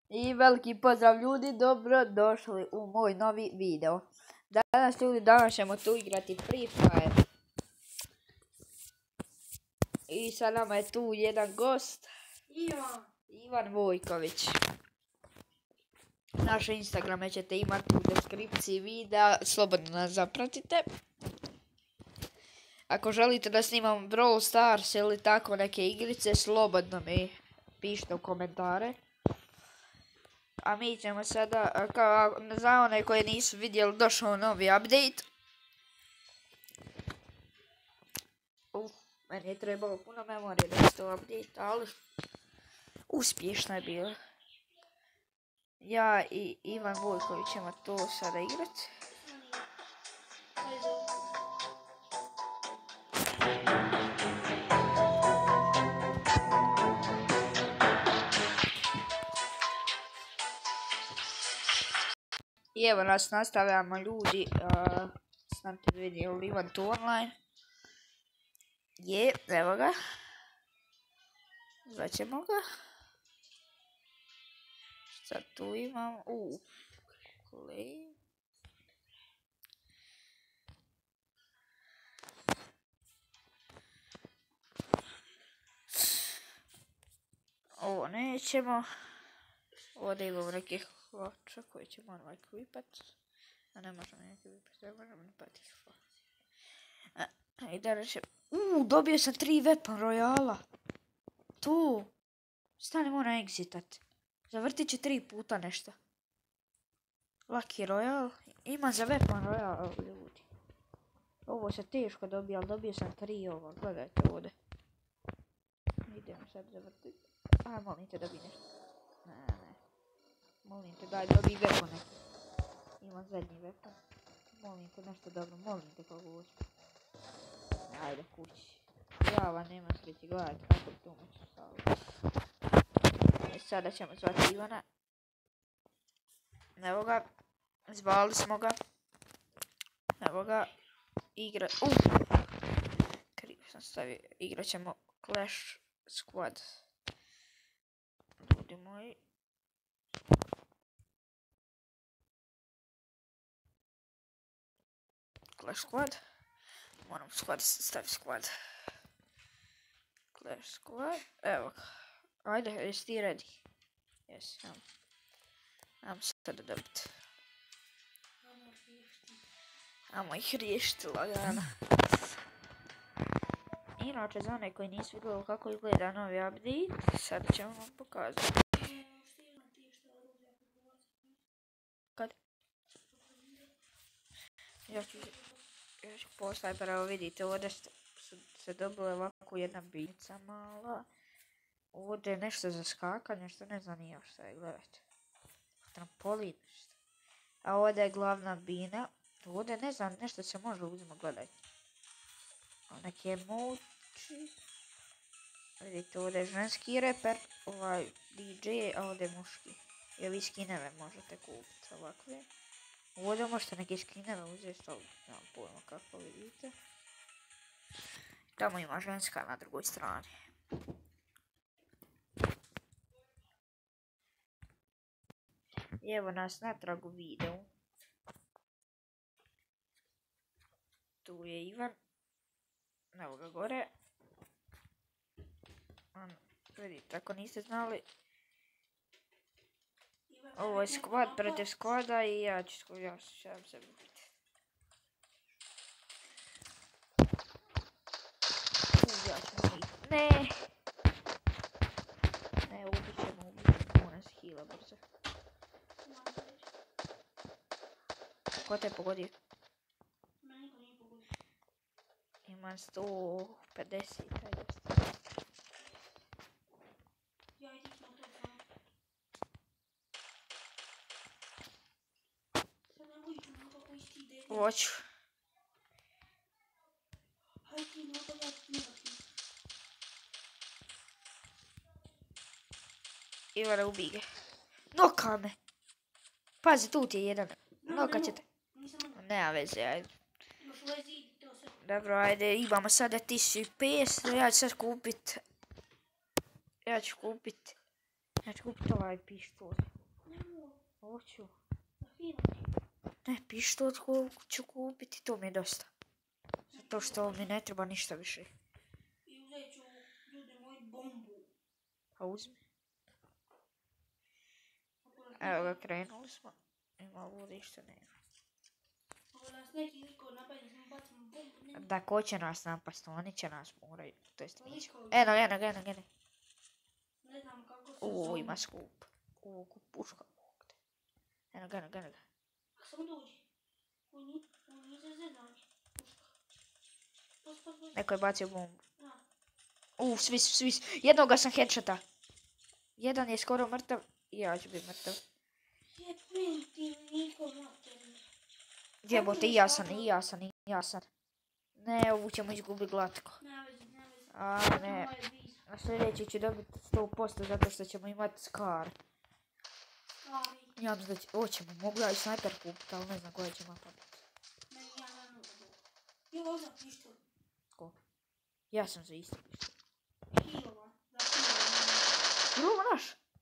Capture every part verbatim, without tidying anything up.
I veliki pozdrav ljudi, dobro došli u moj novi video. Danas ljudi, danas ćemo tu igrati Free Fire. I sa nama je tu jedan gost. Ivan. Ivan Vojković. Naše Instagrame ćete imati u deskripciji videa, slobodno nas zapratite. Ako želite da snimam Brawl Stars ili tako neke igrice, slobodno mi pišite u komentare. A mi ćemo sada, kao za one koje nisu vidjeli, došao novi update. Uf, meni je trebalo puno memorije da se to update, ali uspješno je bilo. Ja i Ivan Vojković ćemo to sada igrati. I evo nas nastavljamo ljudi, uh, snimite video Ivan tu online. Je, evo ga. Zvaćemo ga. Sad tu imam, uuu, klej. Ovo nećemo. Ovdje imamo nekih hlača koje ćemo ono ekvipat. A ne možemo ekvipat, ne možemo ni patih hlača. I danas će... Uuu, dobio sam tri weapon royala. Tu. Stani, moram exitat. Zavrtit će tri puta nešto. Lucky royal. Ima za weapon royal, ljudi. Ovo se teško dobija, ali dobio sam tri ovo. Gledajte ovdje. Idemo sad zavrtiti. A, molim te da bi nešto. Ne, ne. Molim te, daj dobi weapon neki. Imam zadnji weapon. Molim te nešto dobro, molim te kako uspije. Ajde kući. Java, nema sreći, gledajte kako tu moću staviti. I sada ćemo zvati Ivana. Evo ga. Zvali smo ga. Evo ga. Igra... Uuu! Krivo sam stavio. Igrat ćemo Clash Squad. Ljudi moji. Clash Squad. Moram squad staviti squad. Clash Squad. Evo ga. Ajde, jesi ti ready? Jes, imam. Imam sada dobiti. Amo ih riješiti lagano. Inače, za one koji nisu vidjeli kako izgleda novi update, sada ćemo vam pokazati. Kad? Ja ću... Ja ću postaviti, pa evo vidite, ovdje su se dobile ovako jedna biljca mala. Ovdje je nešto za skakanje, što ne znam nije šta je, gledajte. Trampolin, nešto. A ovdje je glavna bina. Ovdje ne znam, nešto se može uzimati, gledajte. Neki emoji. Vidite, ovdje je ženski reper, ovaj D J, a ovdje je muški. I ovi skineve možete kupiti ovakve. Ovdje možete neke skineve uzeti, ali nemam pojma kako vidite. Tamo ima ženska na drugoj strani. I evo nas natrag u videu. Tu je Ivan. Evo ga gore. Vidite, ako niste znali. Ovo je squad protiv squada i ja ću ja ću se ubiti. Ja ću ubiti. Ne! Ne, ubit ćemo, ubit ćemo. Moram se hila brzo. Ko te pogodio? Imam sto pedeset, ajde. Hoću. Ivane, ubij ga. Noka me. Pazi, tu ti je jedan. Noka ćete. Nema veze, ajde. Dobro, ajde, imamo sada tisuću petsto, ja ću sad kupit... Ja ću kupit... Ja ću kupit ovaj pištolj. Hoću. Da fino ti. Ne, pištolj ću kupiti, to mi je dosta. Zato što mi ne treba ništa više. I uzet ću, ljudi moji, bombu. Pa uzmi. Evo ga, krenuli smo. Ima vodi što nema. Ako nas neki niko napadne, samo bacimo bombu. Ne. Da, ko će nas napast? Oni će nas moraju. To jest mi će. Koliko? Eno, eno, eno, eno. Ne znam kako se Uuu, zove. ima skup. Uuu, kup puška. Eno ga, eno ga, eno ga. Samo dođi. Oni, oni se zedali. Puška. Pos, pos, pos. Neko je bacio bombu. Da. Uuu, svi, svi, jednoga sam headshota. Jedan je skoro mrtav i ja ću biti mrtav. Jebim ti niko materine. Jebote, i ja sam, i ja sam, i ja sam. Ne, ovu ćemo izgubiti glatko. Ne vezi, ne vezi. A, ne. Na sljedeći ću dobiti sto posto zato što ćemo imati skar. Stari. Ja mislim da će, hoćemo, mogu ja i snajper kupiti, ali ne znam koja će mapa biti. Meni ja ne mogu. Je ovo za pištol. Ko? Ja sam za isto pištol. Hilova. Za hilova. Je li ovo naš?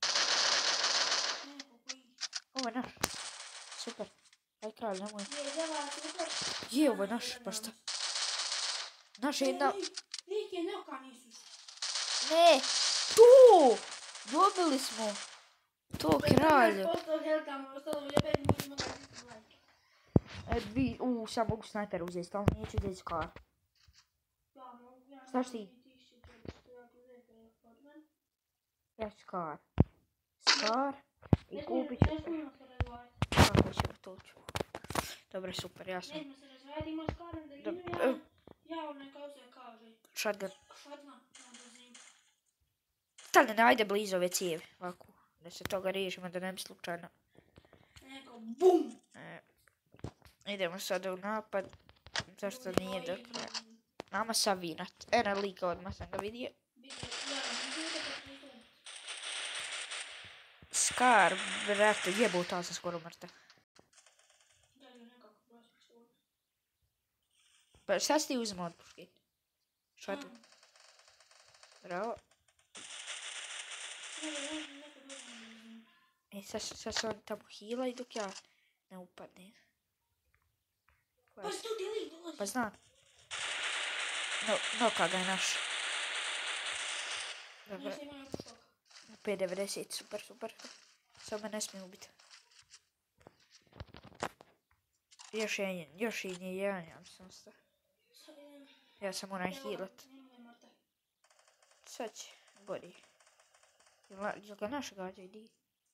Neko koji. Ovo je naš. Super. Aj kralj, nemoj. Je, deva, super. Je, ovo je naš, pa šta? Naš je jedna... Lik je neka nisu. Ne! Tu! Dobili smo! To kralj. Posto helkama, ostalo je pet možemo da biti like. E, dvi... Uuu, sad mogu snajper uzeti, ali neću uzeti skar. Ja mogu, ja Znaš ti? Ja ću skar. Skar. I kupit ću... Ne smijemo se razvajati. Kako ćemo to ću? Dobro, super, ja sam... Ne smijemo se razvajati, imaš karen da Dob- idu ja. Ja onaj kao se kaže. Shotgun. Šatna na brzinu. Stani, ne, ajde blizu ove cijevi. Ovako. Da se toga riješimo, da ne bi slučajno... Neko BUM! E, idemo sada u napad. Zašto nije do kraja? Nama savinat. Eno lika odmah sam ga vidio. Skar, brate, jebote, ali sam skoro mrtav. Pa šta si ti uzmao od puške? Šatnu. Bravo. E, sad, sad se on tamo hila i dok ja ne upadnem. Pa što ti lik dolazi? Pa znam. No, noka ga je naš. Dobro. Nešto ima još šok. P devedeset, super, super. Samo me ne smije ubiti. Još je, još je nije jedan, ja sam sta. Ja sam moram healat. Sad će, gori. Jel ga naš gađa, idi.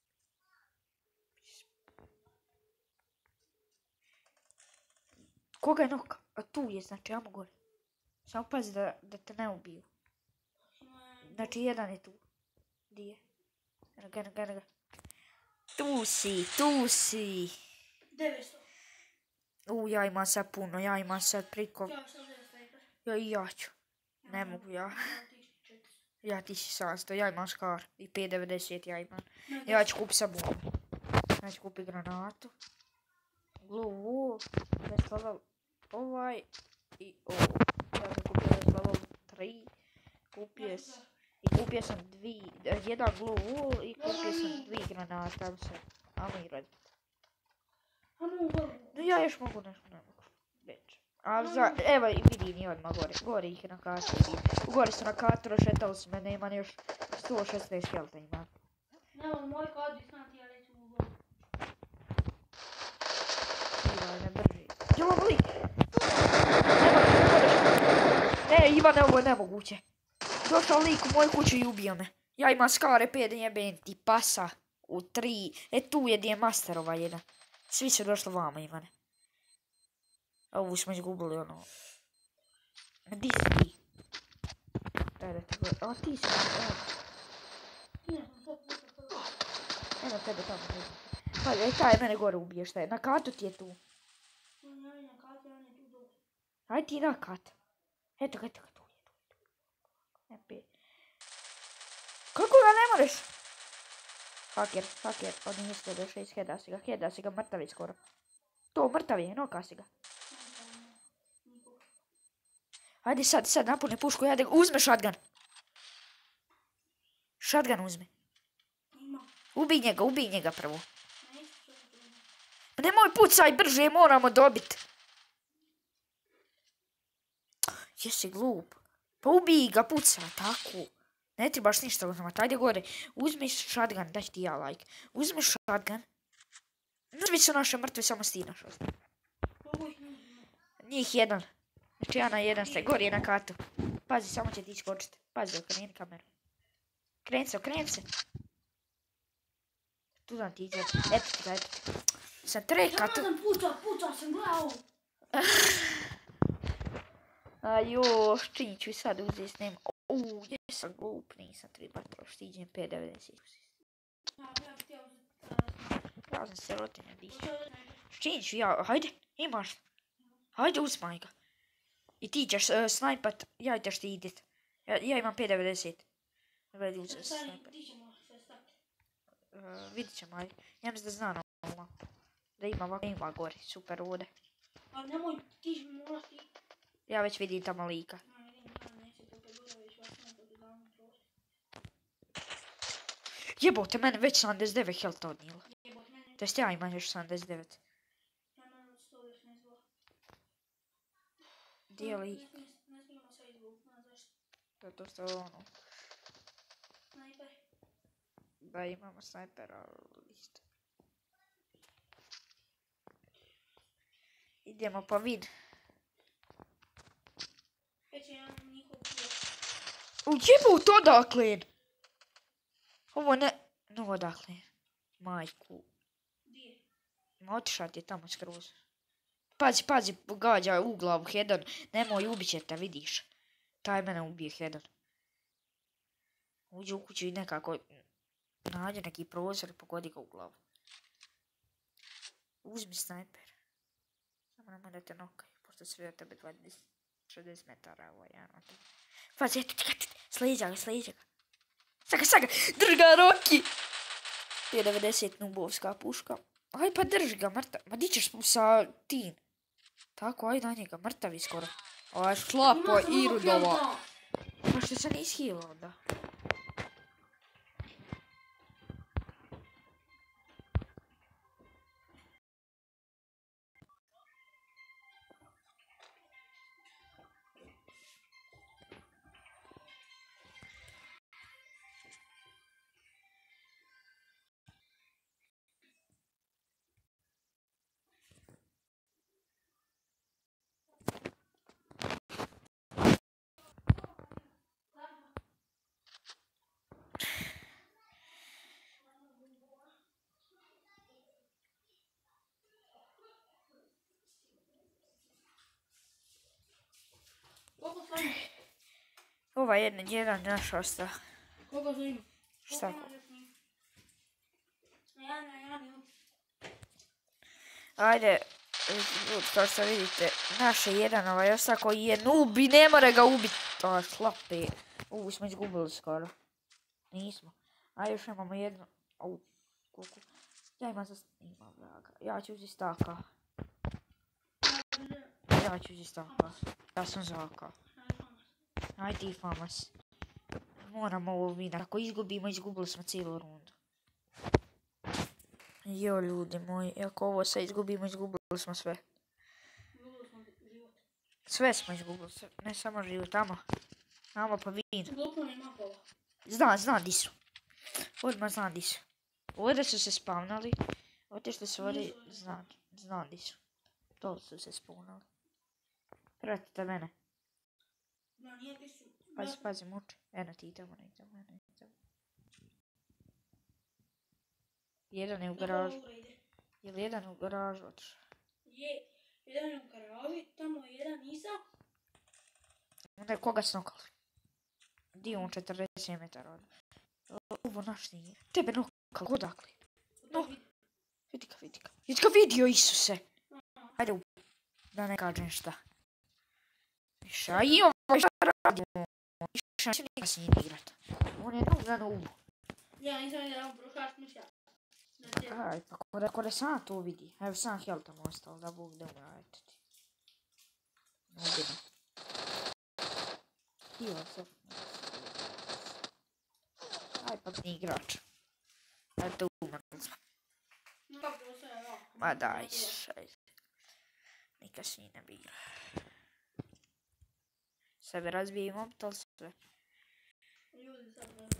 Koga je noka? A tu je, znači, ajmo gori. Samo pazi da, da te ne ubiju. Znači, jedan je tu. Gdje je? Eno ga, eno ga, eno ga. Tu si, tu si. devetsto. U, ja imam sad puno, ja imam sad priko... Ja sam uzeo sniper. Ja i ja ću. Ne mogu ja. Ja ti četiri. Ja ti si sedamsto, ja imam skar. I P devedeset ja imam. Ja ću kupiti sad bombu. Ja ću kupiti granatu. Glue wall. Best level. Ovaj. I ovo. Ja sam kupio best level tri. Kupio sam. I kupio sam dvi. Jedan glue wall i kupio sam dvi granata. Tam se amirati. No ja još mogu nešto, ne mogu. Već. A za, evo i vidim i odmah gore. Gore ih je na kartu vidim. Gore su na kartu, rošetali su me, nema još sto šesnaest helta ima. Evo, moj kod znam ti ja neću u vodu. Ivan, ne brži. Jel ovo lik? Ne, Ivane, ovo je nemoguće. Došao lik u moju kuću i ubio me. Ja imam skare pet jebem ti pasa. U tri. E tu je gdje je masterova jedna. Svi su došli vama, Ivane. Ovu smo izgubili, ono... Gdje si ti? Daj da te gore... A ti si, evo. Evo tebe tamo. Pa, e, taj mene gore ubije, šta je? Na katu ti je tu. Aj ti na kat. Eto ga, eto ga, tu je, tu je. Kako ga ne moreš? Haker, haker, on nije isto došao iz heda si ga, heda si ga, mrtav je skoro. To, mrtav je, noka si ga. Ajde sad, sad napuni pušku, ajde, uzme shotgun. Shotgun uzme. Ubij njega, ubij njega prvo. Nemoj pucaj, brže, moramo dobiti. Jesi glup. Pa ubij ga, pucaj, tako. Ne trebaš ništa uzmat, ajde gore. Uzmi shotgun, daj ti ja like. Uzmi shotgun. Svi su naše mrtvi, samo si ti našao. Njih jedan. Znači ja na jedan ste, gori je na katu. Pazi, samo će ti iskočiti. Pazi, okreni kameru. Kreni se, okreni se. Tu sam ti izgleda. Eto ti ga, eto ti. Sam treka tu. Ja sam pucao, pucao sam glavu. Ajo, čini ću i sad uzeti snima. Uuu, jesam glup, nisam treba trošiti, iđem pet devedeset. Ja sam se rotinja dići. Čini ću ja, hajde, imaš. Hajde, uzmaj ga. I ti ćeš uh, snajpat, ja ćeš ti idit. Ja, ja imam pet devedeset. Vredi uzeti snajpat. Uh, vidit ćemo, ajde. Ja mislim da zna na ovo. Da ima ovako, ima gori, super ovdje. Ali nemoj, ti moraš ti... Ja već vidim tamo lika. Jebote, mene već sedamdeset devet health odnijela. To jest ja imam još sedamdeset devet. Gdje li? Zato što ono... Da imamo snajpera, isto. Idemo pa vid. U jebote, odakle? Ovo ne... No, odakle? Majku. Ma otišao ti je tamo skroz. Pazi, pazi, gađa u glavu, Hedon. Nemoj, ubit će te, vidiš. Taj mene ubije, Hedon. Uđe u kuću i nekako... Nađe neki prozor i pogodi ga u glavu. Uzmi snajper. Samo nemoj da te nokaju, pošto svi od tebe dvadeset šezdeset metara, ovo je jedan od tebe. Pazi, eto ti ga, slijeđa ga, slijeđa ga. Saga, saga, drž ga, Roki! pet devedeset nubovska puška. Aj pa drž ga, mrtav. Ma di ćeš sa tim? Tako, aj na njega, mrtavi skoro. Aj, šlapo, Irudova. Pa što se nisi healao onda? Ova jedna, jedan naš ostao. Koliko su ima? Šta? Ajde, kao što vidite, naš je jedan ovaj ostao koji je noob i ne mora ga ubiti. To šlape. Uuu, smo izgubili skoro. Nismo. Ajde, još imamo jedno. Au, koliko. Ja imam za snima, vraga. Ja ću uzeti staka. Ja ću uzeti staka. Ja sam zaka. Aj ti, Famas. Moramo ovo vinati. Ako izgubimo, izgubili smo cijelu rundu. Jo, ljudi moji, ako ovo sad izgubimo, izgubili smo sve. Sve smo izgubili, ne samo život, tamo. Tamo pa vin. Znam, znam di su. Odmah znam di su. Ovdje su se spavnali. Otišli su ovdje, znam, znam di su. To su se spawnali. Pratite mene. Pazi, pazi, muči. Eno ti tamo, ne tamo, ne tamo. Jedan je u garažu. Je li jedan u garažu otišao? Je, jedan je u garaži, tamo je jedan nisam. Onda je koga snokali? Di on četrdeset metara od... Ovo naš nije. Tebe nokali, odakle? No, vidi ga, vidi ga. Vidi ga vidio, Isuse! Hajde, da ne kažem šta. Više, a i ovo šta radimo? Više, neće nikad s njim igrat. On je noob na noobu. Ja nisam vidio, on prošla smišlja. Aj, pa kore, kore sam to vidi. Evo sam health tamo ostalo, da Bog da umra, eto ti. Nebina. Heal se. Aj, pa ni igrač. Eto umrli smo. Ma daj, ajde. Nikad s njih ne bi igrao. Sebe razbije i mobitel sve. Ljudi sad ne.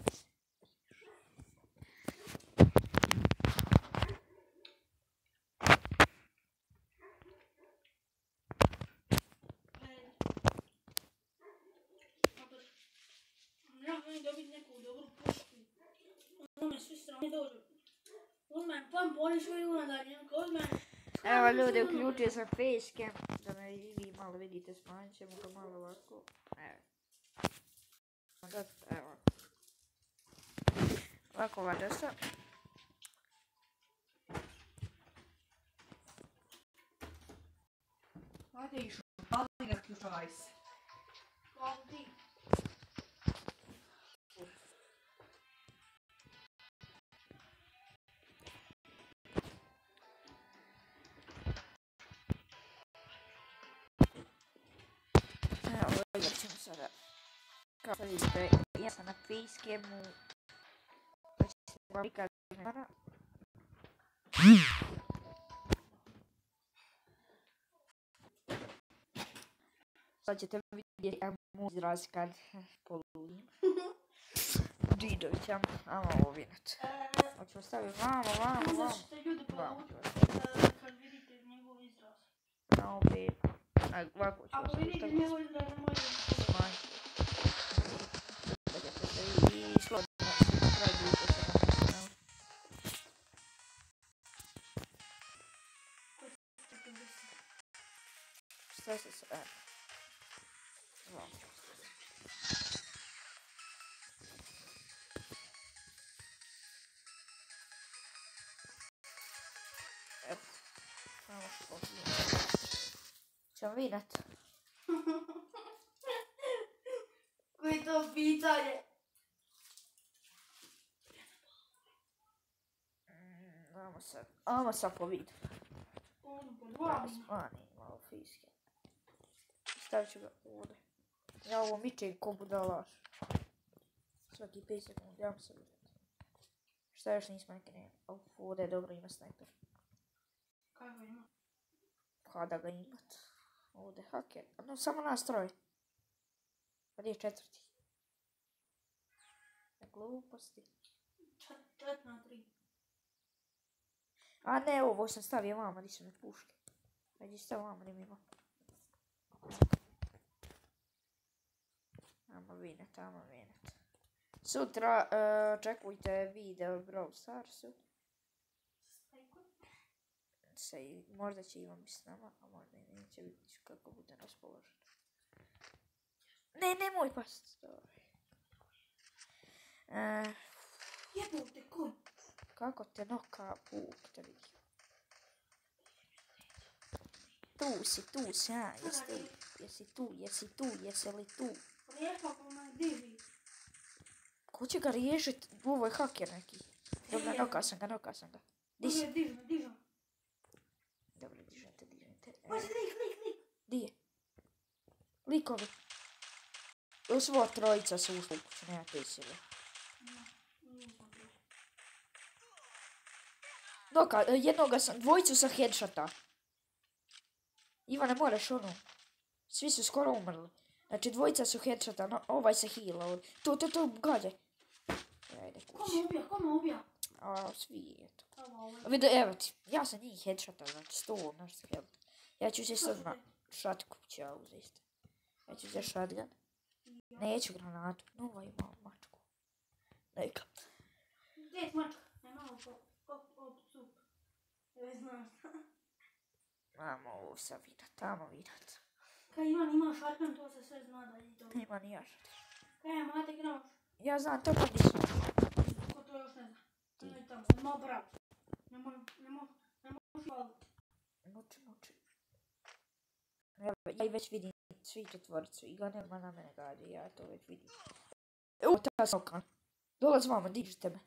Ja moram dobiti neku dobru pušku. On me svi strane dođu. On me pam poniš mi u nadalje. On me... Evo ljudi, uključio sam facecam da me i vi malo vidite, smanjit ćemo ga malo ovako. Evo. Evo. Ovako vada sam. Hajde išao, pali ga ključavaj se. Hvala ti. Evo, igrat ćemo sada. Kao što vidite, ja sam na facecam-u. Pa će se vam prikazati mene. Sad ćete vidjeti moj izraz kad poludim. Džidovićam, ajmo ovo vidjeti. Hoćemo staviti vamo, vamo, vamo. Znaš što ljudi Vamo polude ću vas. kad vidite njegov izraz. Na opet. Ovako ću vas Ako vidite staviti. njegov izraz, ne možete. Smanj. Da ćete se i sloditi na kraj vidite se na kanal. Šta se se... Evo. Vamo ću vas staviti. Evo. Samo što vidite. Ćemo vidjeti. Koji je to pitanje? Ajmo sad, ajmo sad po vidu. On po Da dva. smani malo fiske. Stavit ću ga ovdje. Ja ovo mičem ko budalaš. Svaki pet sekundi, ja se vidjeti. Šta još nismo neki ne? Uf, ovdje je dobro, ima snajper. Kako ima? Pa da ga imat. Ovdje haker. No, samo nas troje. Pa gdje je četvrti? Na gluposti. Čet na tri. A ne, ovo sam stavio vama, di su mi puške. Ajde stav vama, da mi ima. Ajmo vidjet, ajmo vidjet. Sutra uh, očekujte video o Brawl Starsu. Se, možda će Ivan biti s nama, a možda i neće, vidjeti kako bude raspoložen. Ne, nemoj past. Uh, Jebote, konj. kako te noka puk, da vidim. Tu si, tu si, a, jesi tu, jesi tu, jesi tu, jesi li tu? Rijepa ko me diži. Ko će ga riješit? Ovo je haker neki. Dobro, noka sam ga, noka sam ga. Di si? Diži me, diži me. Dobro, dižete, dižete. Pazi, lik, lik, lik. Di je? Likovi. Svo trojica su ušli u kuću, nema te sile. Noka, jednoga sam, dvojicu sam headshota. Ivane, moraš ono. Svi su skoro umrli. Znači, dvojica su headshota, no, ovaj se heala. Tu, tu, tu, gađe. Ajde, Ko kući. me ubija, ko me ubija? A, svi, eto. Evo, ovaj. Vidi, evo ti, ja sam njih headshota, znači sto, nešto health. Ja ću se sad na šatku ću ja uzeti. Ja ću uzeti shotgun. Neću granatu, nova ima mačku. Neka. Gdje je mačka? Nema ovo od cup. Ne znam. Ajmo ovo sad vidat, tamo vidat. Kaj Ivan ima šatkan, to se sve zna da je to. Nema ni ja šat. Kaj je mate graš? Ja znam to gdje su. Ko to još ne zna? Ne tamo, ima brat. Nemoj, nemoj, nemoj šaliti. Muči, muči. Ja, ja i već vidim svi četvorcu i ga nema na mene gađe, ja to već vidim. Evo ta soka. Dolaz vamo, dižite me.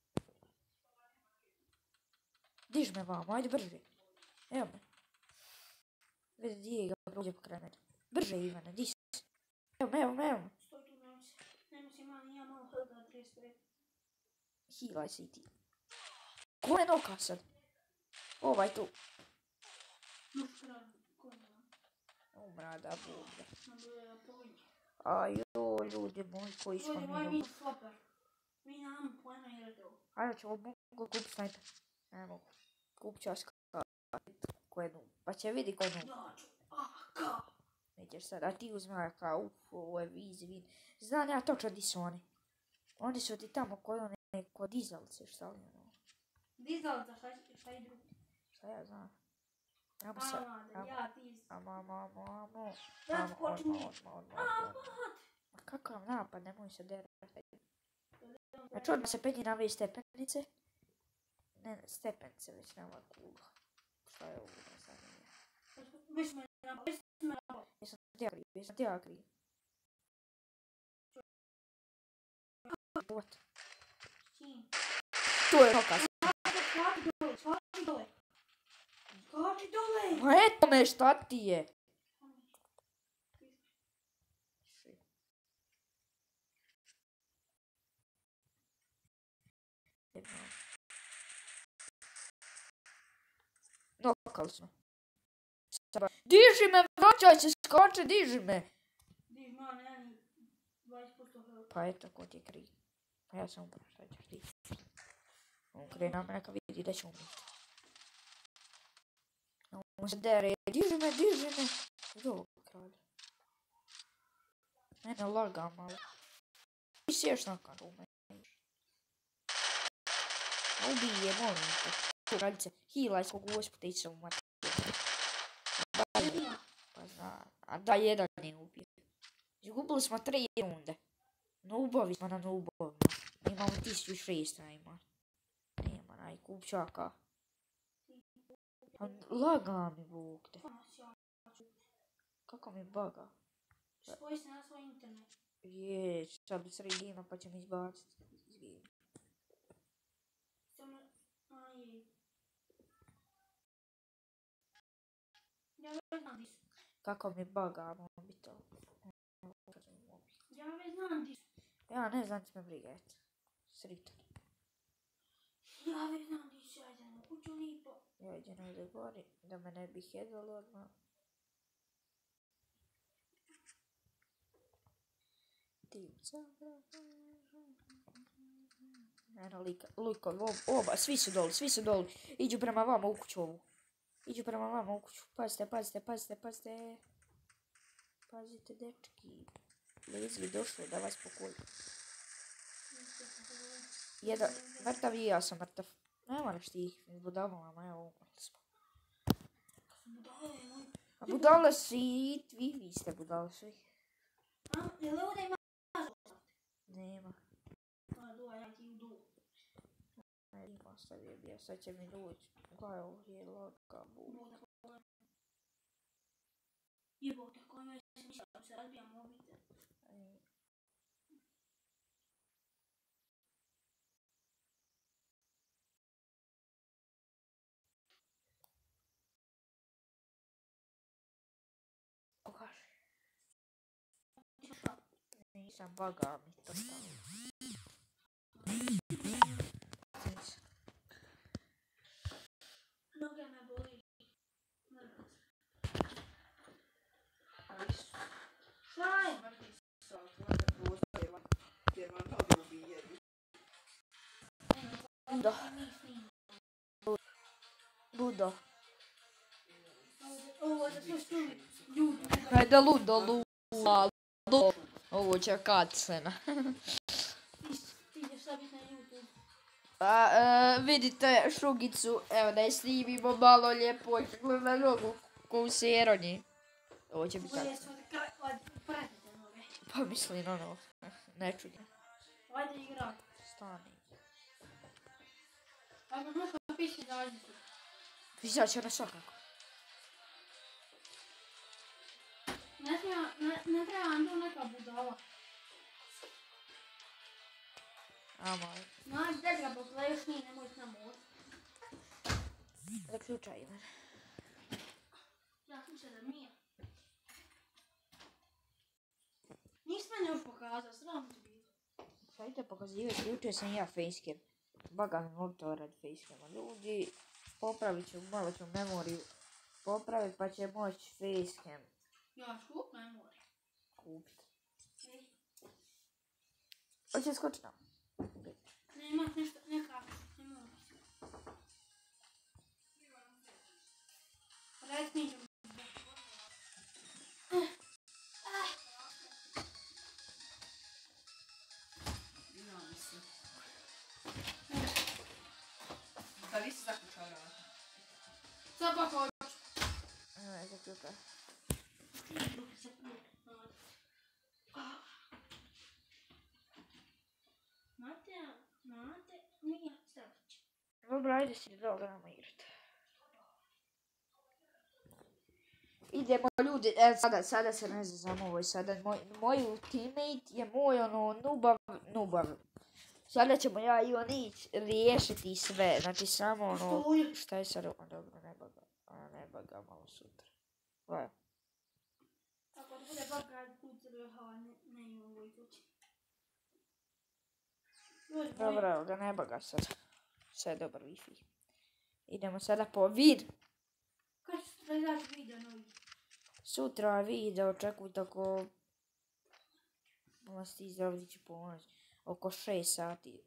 Diž me vamo, ajde brže. Evo me. Vidi gdje ga prođe pokraj. Brže Ivane, di si. Evo me, evo me, evo me. Stoj tu, nemoj se. Nemoj se ima, nije malo hrda trideset pet. Healaj se i ti. Ko je noka sad? Ovaj tu. Muškara, konja. Umrada bude. Nego je povinje. Ajo, ljudi moji koji smo Ljudi, mi moj dobro. mi super. Mi nemamo pojma igrati ovo. Ajde, ćemo mogu kupiti sniper. Ne mogu. Kupit ću aska. Ko je noob. Pa će vidi ko je noob. Daću, a ka? Nećeš sad, a ti uzme aka, uf, ovo je easy win. Znam ja točno di su oni. Oni su ti tamo kod one, kod dizalice, šta li ono. Dizalica, šta, šta je drugo? Šta ja znam. Amo sad, Amada, ja, ti. amo, amo, amo, amo. Ja, Amo, počni. odmah, odmah, odmah, A, odmah. pat! Ma kakav napad, nemoj se derati. Znači odmah se penji na ove stepenice. Ne, ne, stepenice već na ova kula. Šta je ovo, ne znam nije. Viš me napao, viš me napao. Jesam ti ja kriv, jesam ti ja kriv. What? Čim? Tu je nokas. Skači dole, skači dole. Skači dole! Ma eto me, šta ti je? Nokali smo. Diži me, vraćaj se, skače, diži me. Diž ma, nema ni dvadeset posto health. Pa eto, ko ti je kriv. Pa ja sam umro, šta ćeš ti? On krije na mene kad vidi da će umriti. On se dere, diži me, diži me. Kdo kralj? Mene laga malo. Ti sješ nakon u mene. Ubije, molim te. Kraljice, hilaj skog uspute i se umati. Pa zna, a da jedan je ubio. Izgubili smo tri runde. Nubovi smo na nubovima. Imamo tisuću šest ima. Nema najkupčaka. Pa laga mi Bog te. Kako mi baga? Spoji se na svoj internet. Je, sad bi sred gima pa će mi izbaciti iz gima. Samo, a je. Ja već znam di su. Kako mi baga mobitel. Ja već znam di su. Ja ne znam ti me briga, eto. Sritan. Ja već znam di su, ja idem u kuću lipo. Ja idem ovdje gori, da me ne bi hedalo odmah. Divca. Eno lika, likovi, oba, svi su doli, svi su doli. Iđu prema vama u kuću ovu. Iđu prema vama u kuću. Pazite, pazite, pazite, pazite. Pazite, dečki. Lezli došli da vas pokoju. Jedan, mrtav i ja sam mrtav. Ne moraš ti ih, mi budalama, evo umrli smo. Budale, moj. A budale si, vi, vi ste budale svi. A, jel ovdje ima zlata? Nema. A, doa, ja ti idu. Ne, ima sad je bio, sad će mi doći. Gledaj ovdje je laga, bu. Jebote, koji me se mislila da se razbija mobitel. Pokaži. Nisam baga mi to stavio. Noge me boli. Šta je? Budo. Budo. Ovo se sve stuli. Ljudi. Ajde ludo, ludo. Ludo. Ovo će cutscena. Ti ćeš sad biti na YouTube. Pa, e, vidite Šugicu, evo da je snimimo malo lijepo, gleda nogu ko u Seronji. Ovo će biti Ovo je tako. sve kraj, pratite noge. Pa mislim ono, ne čudim. Ajde igra. Stani. Ajde, možda piši zađi tu. Izaće na svakako. Ne treba, ne, ne treba nam tu neka budala. Ama, Znaš, gdje ga posleješ nije, nemoj s nama ovdje. zaključaj Ivan. Ja slušaj da nije. Nisi mene još pokazao, sram ti biti. Sajte pokazivati, ključio sam ja facecam. Baga mi mobitel radi facecama. Ljudi, popravit ću, malo ću memoriju popravit pa će moći facecam Ja ću kup memoriju. kupit. Ej, Hoće skočit nam. ne imat nešto, nekako, ne moram se. Radit mi ćemo. Ja mislim. Da nisi zaključao vrata. Sad pa hoću. Ne, zaključaj. Dok se ključ. Mate, mate, nije sreć. Dobro, ajde si da gramo igrat. Idemo ljudi, e, sada, sada se ne znam ovo, sada moj, moj teammate je moj ono nubav, nubav. Sada ćemo ja i on ići riješiti sve, znači samo ono, Stoji. šta je sad ovo, dobro, ne baga, a ne baga malo sutra. Gledaj. Ako bude baga pucali, ha, ne, ne imam ovoj kući. Ljudi, Dobro, evo ga, ne baga sad. Sve je dobar Wi-Fi. Idemo sada po vid. kad ću sutra izaći video novi? Sutra video, čekujte oko... Vas ti zdravlji ću ponoć. Oko šest sati.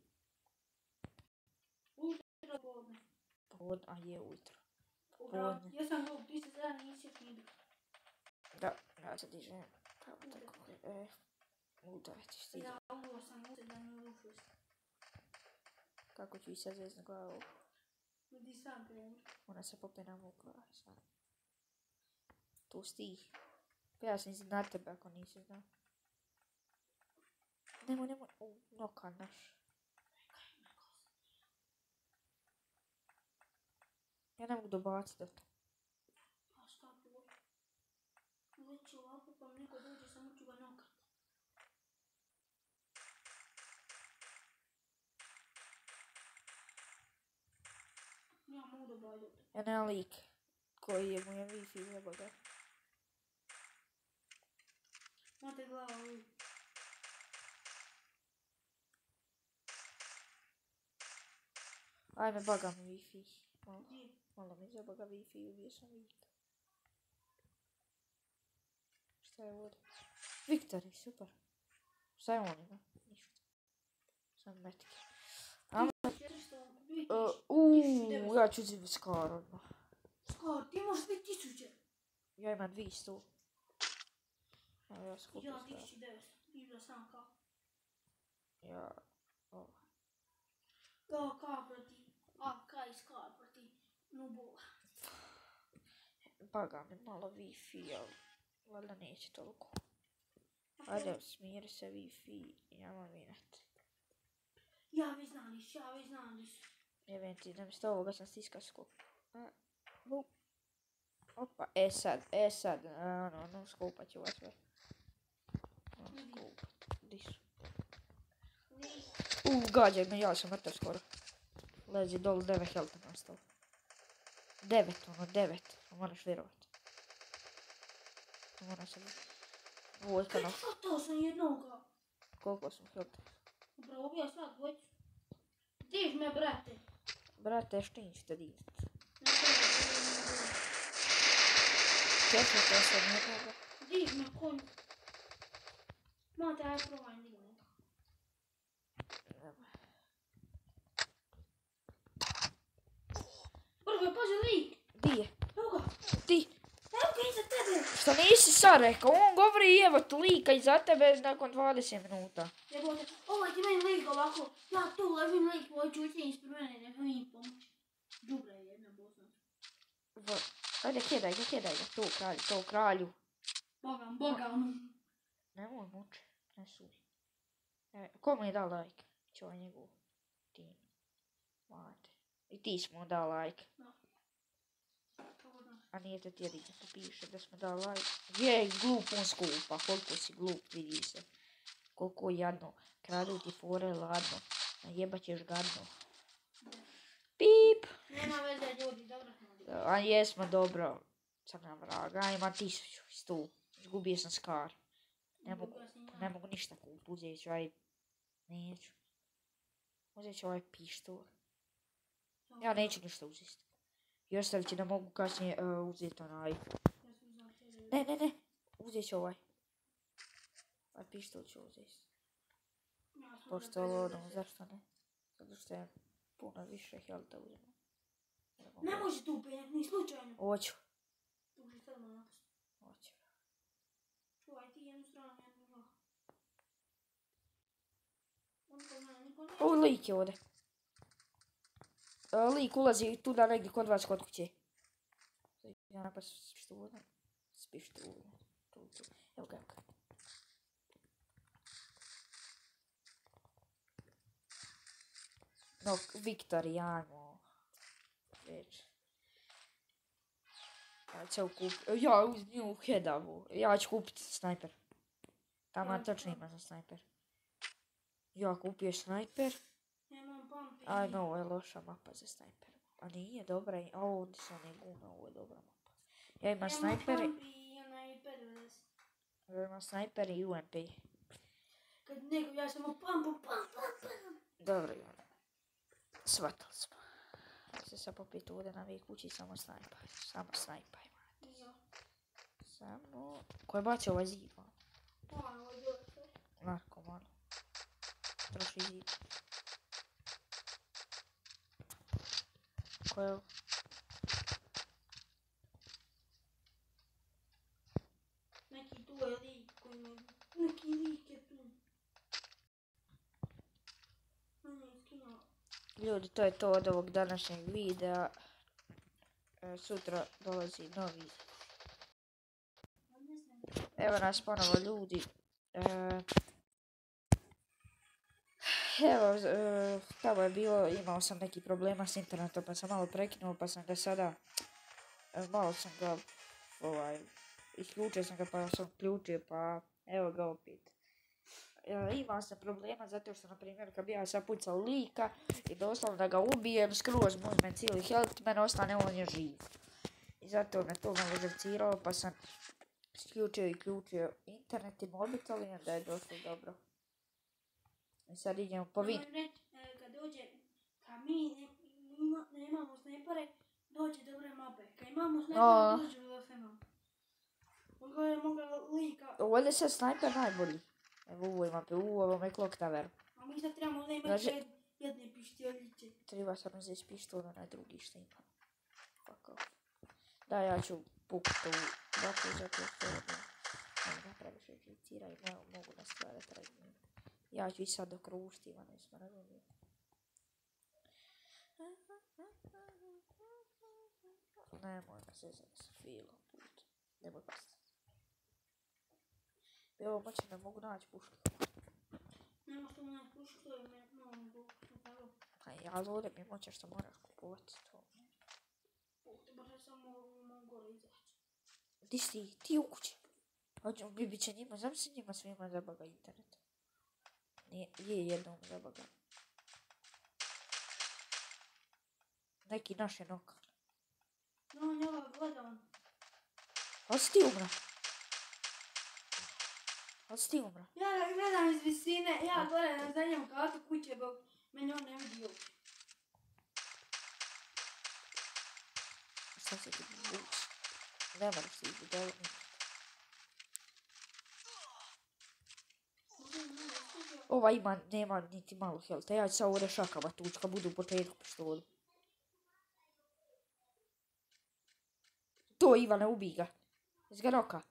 Ujutro podne. Pod, a je ujutro. Upravo, Podne. ja sam glup, ti se sada nisi još ni igra. Da, ja sad dižem. Kako tako, e... Udaviti stiže. Ja ugo sam uče da ne ušao sam. Kako ću i sad zveznu glavu. Ljudi sam krenu. Ona se pope na mu glavu sad. Tu stih. Pa ja sam iznad tebe ako nisi znao. Nemoj, nemoj. U, noka naš. Ja ne mogu dobaciti do to. A šta to? Već ovako pa mi neko dođe, samo ću ga nokat. Ja mogu dobro ajde. Ja nemam lik. Koji je moja Wi-Fi jeba ga. Mate glava ovi. Ajme, baga mi Wi-Fi. Malo, Gdje? malo mi zabaga Wi-Fi, ubio sam Viktor. Šta je ovdje? Viktor je super. Šta je on ima? Ništa. Sam metke. Ajmo. četiristo, dvije Uh, tisuće, Uuu, tisuću devetsto. ja ću zivit skoro odmah. Skoro, ti imaš dvije tisuće. Ja imam dvjesto. Evo ja skupio Ja skoro. tisuću devetsto. Igra sam kao. Ja, ovo. Kao kao proti. A, kaj iz kao proti. Nubova. Baga mi malo Wi-Fi, ali valjda neće toliko. Ajde, smiri se Wi-Fi, ja mam inet. Ja vi znališ, ja vi znališ. Jebem ti, da mi sto ovoga sam stiskao skup. A, bu. Opa, e sad, e sad, ano, no, skupat ću vas sve. No, skupat, di su? Vi. U, gađaj me, ja sam mrtav skoro. Lezi dolu, devet helta nastalo. Devet, ono, devet, moraš vjerovat. Moram se... Vojka na... Hvatao sam jednoga. Koliko sam helta? Upravo bi ja sad dvojicu. Diž me, brate. Brate, štin ćete dignut. Ne treba. Četvrte sam jednoga. Diž me, konju. Mate, aj probaj digne. Brgo, pazi lik. Di je? Evo ga. Di? Evo ga iza tebe. Šta nisi sad rekao? On govori evo tu lika iza tebe nakon dvadeset minuta. Jebote, ovaj ti meni lik ovako. Ja tu ležim lik, ovaj čuće ispred mene, ne bi mi pomoći. Džubre je jedna bosanska. V... Ajde, kjedaj ga, kjedaj ga. Tu kralju, tu kralju. Bogam, bogam. Nemoj muče, ne sudi. E, ko mu je dao like? Čuvaj njegov tim. Mate. I ti smo dao like. Kako da? A nije te ti jedin da piše da smo dao like. Je, glup on skupa, koliko si glup, vidi se. Koliko jadno. Kradu ti fore ladno. Najebat ćeš gadno. Pip! Nema veze ljudi, dobro smo ljudi. A jesmo dobro. Crna vraga, a ima tisuću iz tu. Izgubio sam skar. Ne mogu, ne mogu ništa kupiti, uzet ću ovaj... Neću. Uzet ću ovaj pištol. Ja neću ništa uzeti. I ostavit će da mogu kasnije uh, uzeti onaj. Ja sam uzela četiri. Ne, ne, ne. Uzet ću ovaj. Ovaj pištolj ću uzeti. Ja sam Pošto uzela ovo pedeset. ono, zašto ne? Zato što je puno više helta uzimam. Ne može tu penjati, ni slučajno. Hoću. Puši sad malo napast. Hoću. Čuvaj ti jednu stranu, jednu drugu. On kod mene niko nije. Ovo lik je ovdje. Uh, lik ulazi tuda negdje kod vas kod kuće. Ja napad s pištoljem. S pištoljem. Tu, tu. Evo ga, evo ga. No, Viktor, Jano. Već. Ja ću kupit, ja uz nju hedavu. Ja ću kupit snajper. Tamo Ja, točno ja. ima za snajper. Ja kupio snajper. Nemam pampi. Aj, no, ovo je loša mapa za snajper. A nije dobra, i- a ovdje su one gume, ovo je dobra mapa. Ja imam snajper, Nemam pampi i onaj pedeset. ja imam snajper i U M P. Kad neko, ja samo pam, pam, pam, pam, pam. Dobro, Ivana. Shvatili smo. Ja se sad popit ovdje na ovoj kući, samo snajpa. Samo snajpa ima. Ja. Samo... Ko je bacio ovaj zid, man? Ovaj, ovo je dobro sve. Narkoman. Troši zid. Ko je... Neki tu je lik koji me... Neki lik je tu. On je skinuo. Ljudi, to je to od ovog današnjeg videa. E, sutra dolazi novi. Ne znam. Evo nas ponovo ljudi. E, evo, e, tamo je bilo, imao sam neki problema s internetom pa sam malo prekinuo pa sam ga sada, e, malo sam ga, ovaj, isključio sam ga pa sam uključio pa evo ga opet. E, imao sam problema zato što, na primjer, kad bi ja sad pucao lika i doslovno da ga ubijem, skroz uzmem cijeli health, mene ostane on je živ. I zato me to malo žrciralo pa sam isključio i ključio internet i mobitel i onda je došlo dobro. I sad idemo po vid. Nemoj reći, e, kad dođe, kad mi ne, ima, nemamo snajpere, dođe dobre mape. Kad imamo O. snajpere, dođe do fema. Mogu je moga lika, Ovdje je sad snajper najbolji. Evo u ovoj mapi, u ovom je Clock Tower. a mi sad trebamo da imati Znači- jed, jedne pištoljiće. Treba sam uzeti pištol na drugi što imam. Fuck off. Da, ja ću pukut ovu vatru zato što je ono napraviše žicira i ne mogu nastradati razmijem. Ja ću i sad okružiti, Ivana, jesmo razumijeli. Nemoj me se zezati sa filom put. Nemoj pasti. Evo, moći ne mogu naći pušku. Nema što mu ne puši, to je me, no, bog, što tako. Pa ja ovdje mi moća što moraš kupovati to. Bog, te baš ja samo mogu gore izaći. Di si ti? Ti u kući. Hoćemo, bi bit će njima, znam se njima svima zabaga internet. Nije, je jednom zabaga. Neki naš je nokan. No, njega gledam. Ali si ti umra? Ali si ti umra? Ja ga gledam iz visine, ja gore na zadnjem katu kuće, bog, meni on ne vidi uopće. Šta se ti bući? Ne moraš ti ići dole. Ova ima, nema niti malo helta. Ja ću sad ovdje šakama tući kad budu u početku pištolu. To, Ivane, ubij ga. Iz ga roka.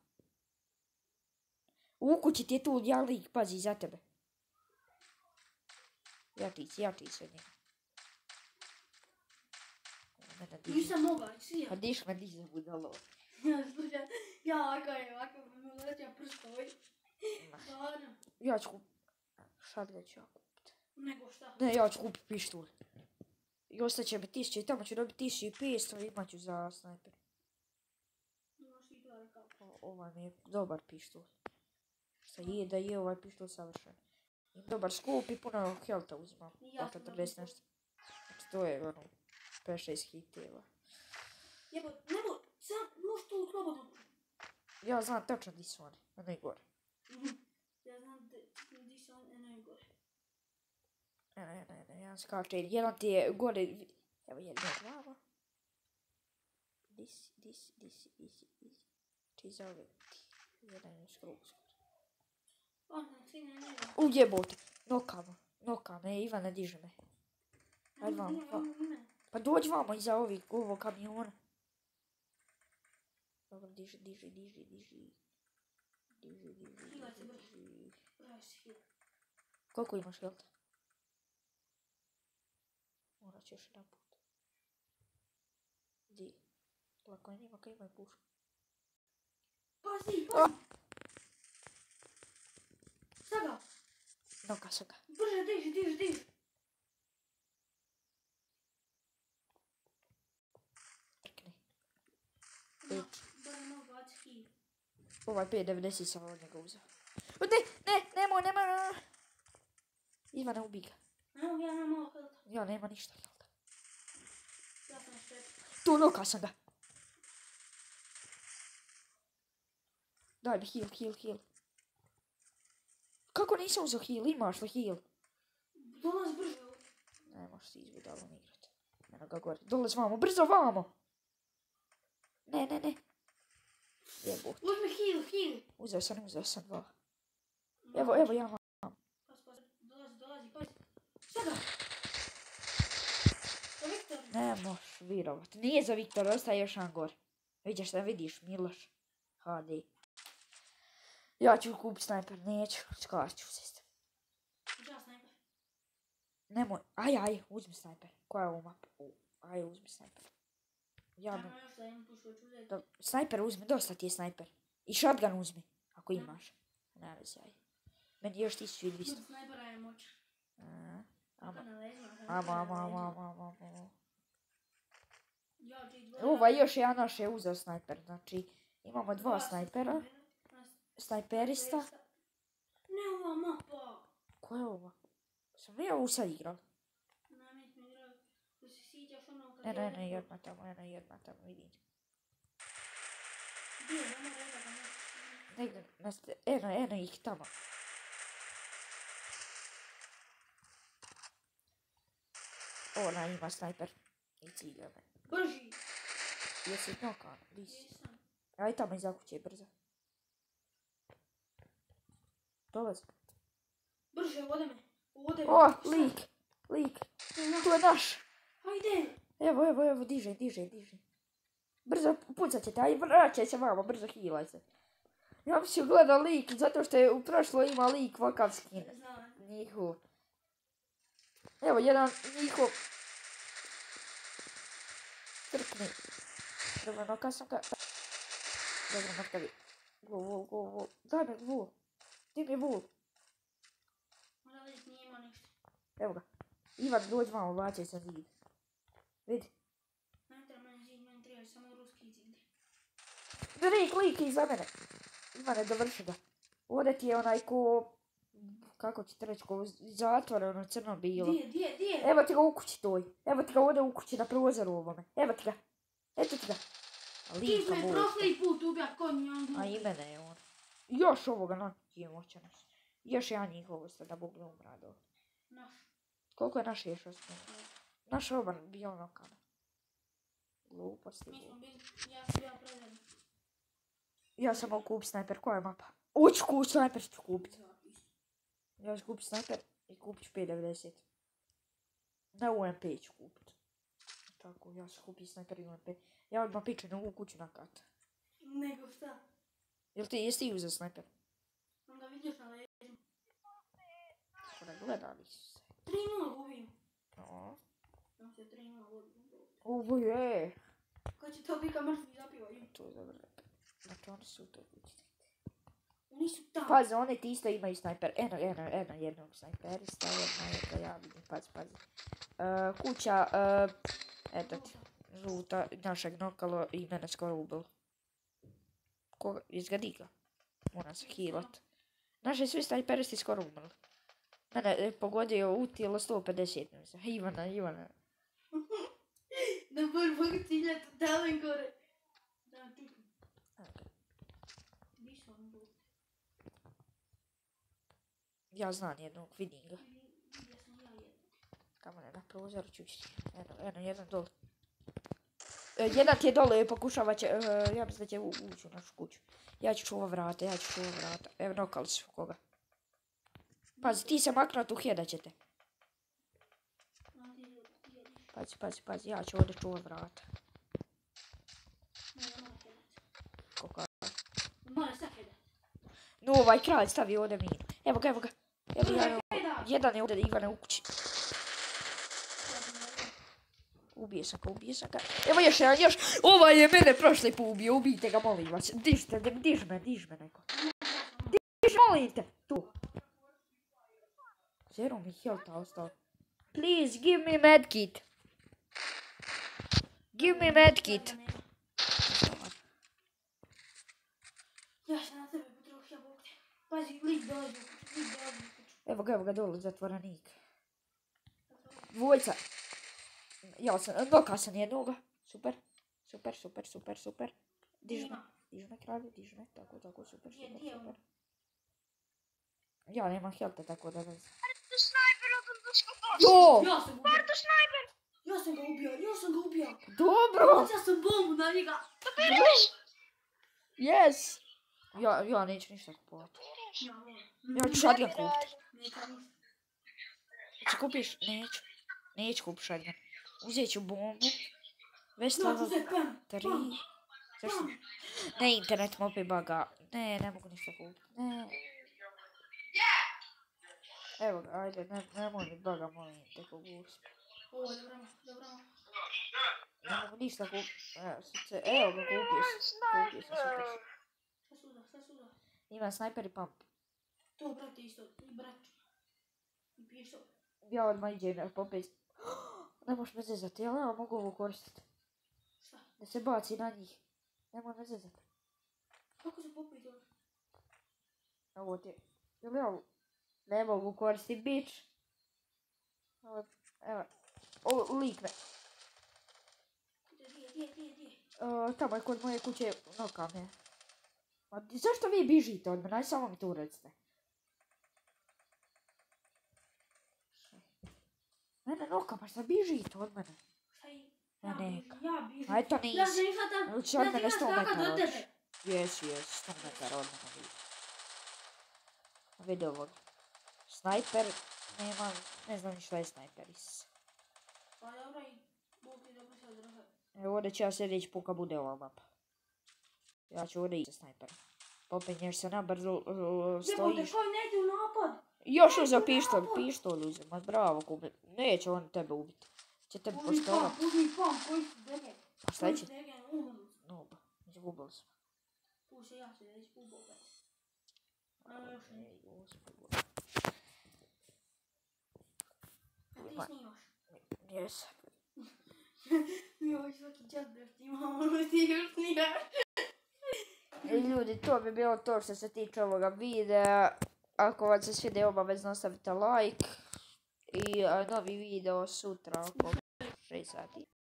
U kući ti je tu jedan lik, pazi, za tebe. Jači se, jači se od njega. Mene diži. Nisam mogla, sija. A diš me diže budalo. Ja, slušaj, ja ovako je, ovako bi mu leća prstovi. Stvarno. Ja ću kupit. Šablja ću ja kupit. Nego šta? Ne, ja ću kupit pištolj. I ostaće mi tisuće i tamo ću dobiti tisuću i petsto i imat ću za snajper. Imaš ti to rekao. O, ovaj mi je dobar pištolj. Šta je da je ovaj pištolj savršen. I dobar skup i puno helta uzimam. I ja Po sam četrdeset dobro. nešto. Znači to je ono pet šest hiteva. Jebo, nebo, sam, možeš tu slobodno. Ja znam tačno di su oni. Ono i gore. Ja znam da di su on eno i gore. Ne, ne, ne, ne, jedan skače. Jedan ti je gore. Evo jedan je glava. si, di si, di si, di si, di si. Či zove ti. Jedan je skoro uskoro. Onda, ti ne ne. Ujebote. Noka me. Noka me. Ivane, diže me. Ajde vamo. Va. Pa dođi vamo iza ovih, ovog kamiona. Dobro, diži, diži, diži, diži. Diži, diži, diži, diži. Koliko imaš helta? Morat ću još jedan put. Di? Lako je njima kad imaju pušku. Pazi, pazi! Sada! Noka sam ga. Brže, diži, diži, diži! Trkni. Peć. Bare mogu baci hil. Ovaj pet devedeset sam od njega uzeo. O, ne, ne, nemoj, nemoj, nemoj. Ivane, ubij ga. Ne mogu, ja nemam malo helta. Ja, nema ništa helta. Ja sam štet. Tu, noka sam ga. Daj mi heal, heal, heal. Kako nisam uzeo heal? Imaš li heal? Dolaz brže ovdje. Ne, možeš ti izbudalom igrat. Eno ga gore. Dolaz vamo, brzo vamo! Ne, ne, ne. Jebut. Uzmi hil, hil. Uzeo sam, uzeo sam dva. Evo, evo, ja vam. Pazi, pazi, dolazi, dolazi, pazi. Sada! Za Viktor. Ne možeš virovat. Nije za Viktor, ostaje još jedan gore. Vidiš da vidiš, Miloš. H D. Ja ću kupit snajper, neću. Skaču sistem. Ja snajper. Nemoj, aj, aj, uzmi snajper. Koja je ovo mapa? U, aj, uzmi snajper. Ja Ajmo ne... još da imam pušku, hoću uzeti. Do, snajper uzmi, dosta ti je snajper. I shotgun uzmi, ako imaš. Ne vezi, aj. Meni još tisuću i dvjesto. Kod snajpera je moć. Ama, Kako na leđima? ama, ama, ama, ama, ama, ama. Ja, ti dvoje. Ovaj još jedan naš je uzeo snajper, znači imamo dva snajpera. Snajperista. Ne ova mapa. Ko je ovo? Sam li ja ovu sad igrao? Na mi smo igrali. Da se sjećaš ono kad... Eno, eno, jedna tamo, eno, jedna tamo, vidim. Gdje, nema reda da ne... Negdje, na ste, eno, eno ih tamo. Ona ima snajper. I cilja me. Brži. Jesi nokan, di si? Jesam. Aj tamo iza kuće, brzo. Dolazi. Brže, vode me. Vode me. O, lik, lik. Tu je naš. Hajde. Evo, evo, evo, diže, diže, diže. Brzo pucat ćete, aj vraćaj se vamo, brzo healaj se. Ja bi si gledao lik, zato što je u prošlo ima lik vakav skin. Znam. Njihov. Evo, jedan njihov. Trkni. Dobro, noka sam ga. Dobro, noka vi. Go, go, go, go. Daj me vul. Di mi je vul. Možda lik nije imao ništa. Evo ga. Ivan, dođi vamo, bačaj se zid. Vidi. Ne treba meni zid, meni treba samo ruski zid. Lik, lik iza mene. Ivane, dovrši ga. Ovdje ti je onaj ko... Kako ćete reći, ko zatvore, ono crno bilo. Gdje, gdje, gdje? Evo ti ga u kući toj. Evo ti ga ovdje u kući na prozoru ovome. Evo ti ga. Eto ti ga. A Ti lika me bolka. prošli put ubija konj, on A glupi. i mene je on. Još ovoga noći je moćan. Još jedan njihov osta da Bog ne umrado. Naš. Koliko je naš još ostalo? Naš oban bio nokan. Gluposti. Mi smo gluposti. bili, ja sam ja predan. Ja sam mogu kupit snajper. Koja je mapa? Uću kupit snajper ću kupit. Ja ću kupit snajper i kupit ću pet devedeset. Ne U M P ću kupit. Tako, ja ću kupit snajper i U M P. Ja odmah pičem u kuću na kat. Nego šta? Jel ti, jesi ti uzeo snajper? Onda vidiš na leđima. Ona gledali su se. tri nula gubim. No. Nam se tri nula gubim. Ovo je. Kad će to biti kad mrtvi zapivaju? To je dobro. Znači oni su u toj kući. Oni su tamo. Pazi, oni ti isto imaju snajper. Eno, eno, eno, jednog snajperista. Jedna je da ja vidim. Pazi, pazi. Uh, kuća, uh, eto ti. Žuta, našeg nokalo i mene skoro ubilo. Koga? Izgadi ga. Moram se healat. Naši svi snajperisti skoro umrli. Mene je pogodio u tijelo sto pedeset. Mislim. Ivana, Ivana. Da prvog cilja totalno gore. Da, čutim. Di su oni bili? Ja znam jednog, vidim ga. Vidio sam ja jednog. Tamo ne, na prozoru ću ići. Eno, eno, jedan dol. E, jedan ti je dole, pokušava će, uh, ja mislim da će u- ući u našu kuću. Ja ću čuva vrata, ja ću čuva vrata. Evo, nokali su koga. Pazi, ti se maknuo tu heda ćete. Pazi, pazi, pazi, ja ću ovdje čuva vrata. Koga? Mora sad hedat. No, ovaj kralj stavi ovdje minu. Evo ga, evo ga. Evo ga, jedan je ovdje, Ivane u kući. Ubije sam ga, ubije sam ga. Evo još jedan, još. Ovaj je mene prošli put ubio, ubijte ga, molim vas. Dižite, diž me, diž me neko. Diž, molim te. Tu. Zero mi healtha ostao. Please, give me medkit. Give me medkit. Ja se na tebe potrošio, Bog te. Pazi, lik dolazi u kuću, lik dolazi u kuću. Evo ga, evo ga dole, zatvorenik. Dvojca. Ja sam, noka sam jednoga. Super, super, super, super, super. Diž me, diž me kralju, diž me. Tako, tako, super, Gdje, super, gdje je super. on? Ja nemam healtha, tako da ne znam. Parto snajper od odlučko Jo! Ja sam ga ubio. Parto snajper! Ja sam ga ubio, ja sam ga ubio. Dobro! Ja sam bombu na njega. Yes! Ja, ja neću ništa kupovati. Ja, volim. Ja ću shotgun kupiti. Neka nisam. Če kupiš? Neću. Neću kupiti shotgun. Uzet ću bombu. Već Ja ću level uzeti pen. tri. Pen. Zašto? Ne, internet mu opet baga. Ne, ne mogu ništa kupiti. Ne. Evo ga, ajde, ne, nemoj mi baga, molim te ko gusp. Ovo je dobro, dobro. Ne mogu ništa kupiti. Evo, srce, evo ga, kupio sam. Kupio sam, super. Šta suda, šta suda. Ima snajper i pump. To, brate, isto. I brat. I pištol. Ja odmah iđem na popis. Ne možeš me zezati, jel ja mogu ovo koristiti? Šta? Da se baci na njih. Nemoj me zezati. Kako se popije to? Ovo ti je. Jel ja ovo? Ne mogu koristiti, bitch. Evo, evo. O, lik me. Gdje, gdje, gdje, gdje? Uh, tamo je kod moje kuće noka me. Ma di- zašto vi bižite od mene? Aj samo mi to urecite. Mene noka, pa šta bižite od mene? Šta je? Ja Ja neka. bižim, ja bižim. Aj to Ja nisi. se ihvatam. Hoće od Ja mene ti sto skakat metara do hoćeš. tebe. Jes, jes, sto metara od mene vidi. Vidi ovog. Snajper, nema, ne znam ni šta je snajper. Is. Pa dobro i Bog ti dobro se održava. Evo ovdje ću ja sljedeći put kad bude ova mapa. Ja ću ovdje ići sa snajperom. Popinješ se na brzo, uh, Jebote, stojiš. koji ne ide u napad? Još uzeo pištolj, pištolj uzem, ma bravo kubi. Neće on tebe ubiti. Će tebe Uzmi poštovat. pam, uzmi pam, koji su dege. A šta će? Dege, umrli. Noba, izgubili smo. Tu se ja se već pubao opet. A još ne. Ej, gospodo. A ti snimaš. Jes. Mi ovaj svaki čas da snimamo, ono ti još snimaš. Ej, ljudi, to bi bilo to što se tiče ovoga videa. Ako vam se svidio, obavezno ostavite like. I a, novi video sutra oko šest sati.